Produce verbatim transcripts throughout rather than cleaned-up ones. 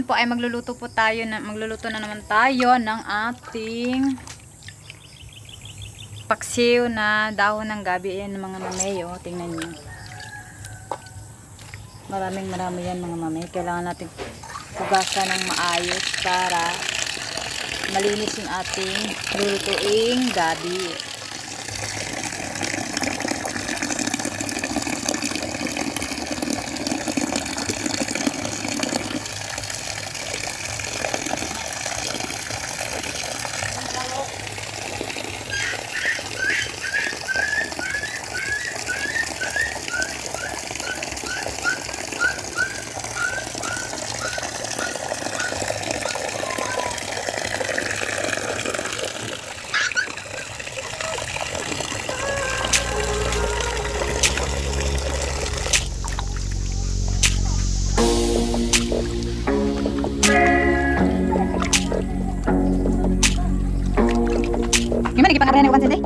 ngayon po ay magluluto po tayo na magluluto na naman tayo ng ating paksiw na dahon ng gabi. Ayan mga mamay, oh, tingnan niyo. Maraming marami yan mga mamay. Kailangan natin hugasan ng maayos para malinis yung ating lulutuing gabi. Gimana lagi pangarangan ko pansin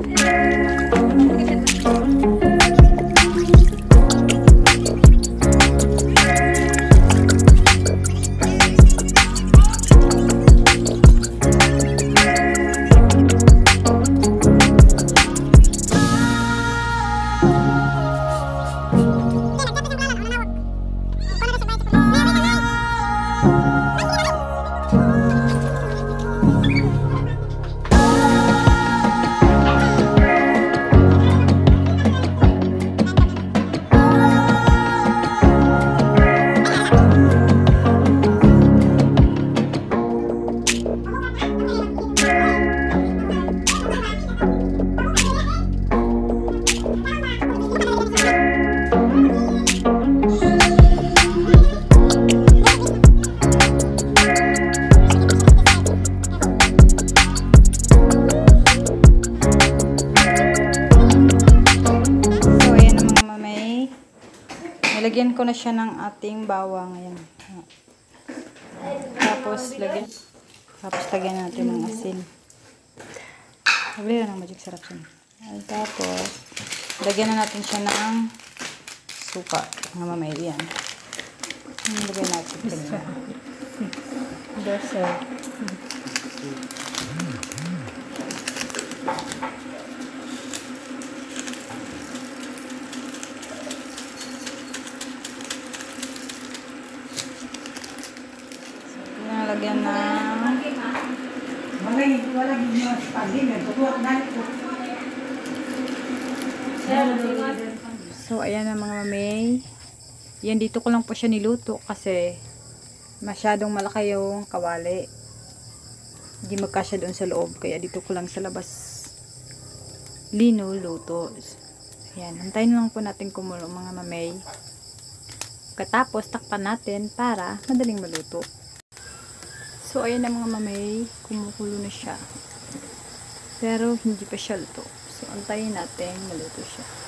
Lagyan ko na siya ng ating bawang. Ayan. Tapos, lagyan. Tapos, lagyan natin ng asin. Sabili na ng magic sarap siya. At tapos, lagyan na natin siya ng suka. Mga mamay. Ayan. Lagyan natin. Dasa. Lagyan na so ayan na mga mamay. Yan, dito ko lang po siya niluto kasi masyadong malaki yung kawali, hindi magkasya doon sa loob, kaya dito ko lang sa labas linuluto. Ayan, antayin lang po natin kumulo mga mamay. Katapos takpan natin para madaling maluto. So, ayan na mga mamay, kumukulo na siya. Pero, hindi pa siya luto. So, antayin natin maluto siya.